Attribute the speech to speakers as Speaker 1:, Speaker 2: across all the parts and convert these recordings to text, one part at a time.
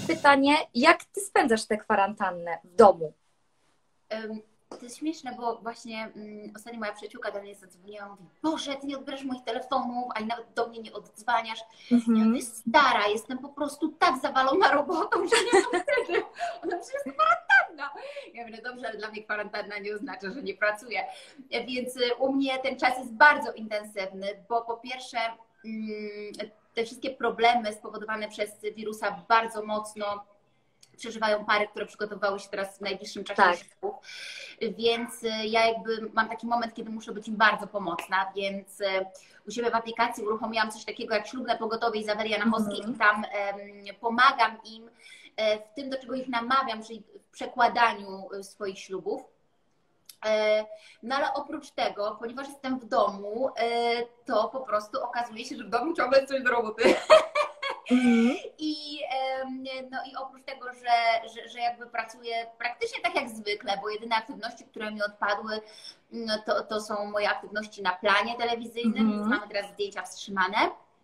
Speaker 1: pytanie, jak ty spędzasz tę kwarantannę w domu?
Speaker 2: To jest śmieszne, bo właśnie ostatnio moja przyjaciółka do mnie zadzwoniła i mówi: Boże, ty nie odbierasz moich telefonów, ani nawet do mnie nie odzwaniasz. Ja mówię: stara, jestem po prostu tak zawalona robotą, że nie mam wtedy. Ona przecież jest kwarantanna. Ja mówię: dobrze, ale dla mnie kwarantanna nie oznacza, że nie pracuję. Więc u mnie ten czas jest bardzo intensywny, bo po pierwsze te wszystkie problemy spowodowane przez wirusa bardzo mocno przeżywają pary, które przygotowywały się teraz w najbliższym czasie do ślubów. Więc ja jakby mam taki moment, kiedy muszę być im bardzo pomocna, więc u siebie w aplikacji uruchomiłam coś takiego jak Ślubne Pogotowie Izabeli Janachowskiej i tam pomagam im w tym, do czego ich namawiam, czyli w przekładaniu swoich ślubów. No ale oprócz tego, ponieważ jestem w domu, to po prostu okazuje się, że w domu ciągle jest coś do roboty. I oprócz tego, że jakby pracuję praktycznie tak jak zwykle, bo jedyne aktywności, które mi odpadły, to są moje aktywności na planie telewizyjnym, więc mamy teraz zdjęcia wstrzymane.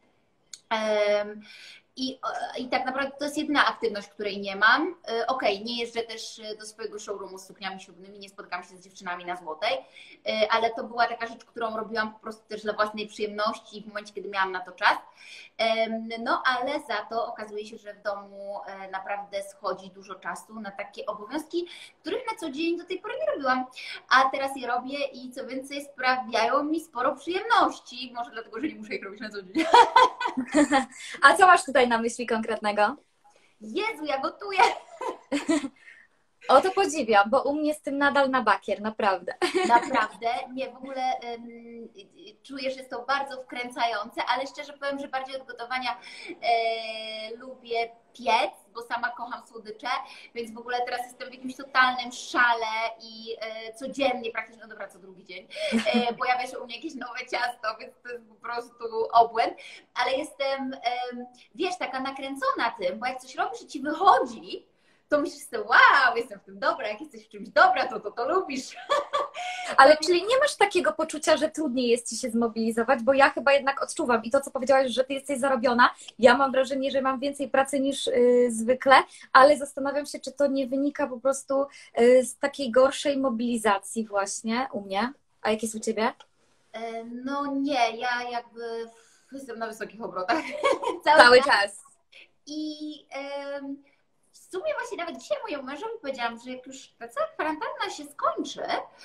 Speaker 2: I tak naprawdę to jest jedyna aktywność, której nie mam. Okej, nie jeżdżę też do swojego showroomu z sukniami ślubnymi, nie spotkam się z dziewczynami na Złotej, ale to była taka rzecz, którą robiłam po prostu też dla własnej przyjemności w momencie, kiedy miałam na to czas. No ale za to okazuje się, że w domu naprawdę schodzi dużo czasu na takie obowiązki, których na co dzień do tej pory nie robiłam, a teraz je robię i co więcej sprawiają mi sporo przyjemności, może dlatego, że nie muszę ich robić na co dzień.
Speaker 1: A co masz tutaj na myśli konkretnego?
Speaker 2: Jezu, ja gotuję!
Speaker 1: O to podziwiam, bo u mnie z tym nadal na bakier, naprawdę.
Speaker 2: Naprawdę, nie, w ogóle czuję, że jest to bardzo wkręcające, ale szczerze powiem, że bardziej od gotowania lubię piec, bo sama kocham słodycze, więc w ogóle teraz jestem w jakimś totalnym szale i codziennie, praktycznie, no dobra, co drugi dzień, pojawia się u mnie jakieś nowe ciasto, więc to jest po prostu obłęd, ale jestem, wiesz, taka nakręcona tym, bo jak coś robisz i ci wychodzi, to myślisz sobie: wow, jestem w tym dobra, jak jesteś w czymś dobra, to lubisz.
Speaker 1: Ale czyli nie masz takiego poczucia, że trudniej jest ci się zmobilizować, bo ja chyba jednak odczuwam i to, co powiedziałaś, że ty jesteś zarobiona, ja mam wrażenie, że mam więcej pracy niż zwykle, ale zastanawiam się, czy to nie wynika po prostu z takiej gorszej mobilizacji właśnie u mnie. A jak jest u ciebie?
Speaker 2: No nie, ja jakby jestem na wysokich obrotach
Speaker 1: Cały czas.
Speaker 2: I w sumie właśnie nawet dzisiaj mojemu mężowi powiedziałam, że jak już ta cała kwarantanna się skończy,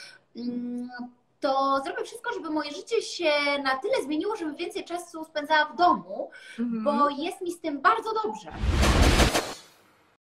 Speaker 2: to zrobię wszystko, żeby moje życie się na tyle zmieniło, żebym więcej czasu spędzała w domu, bo jest mi z tym bardzo dobrze.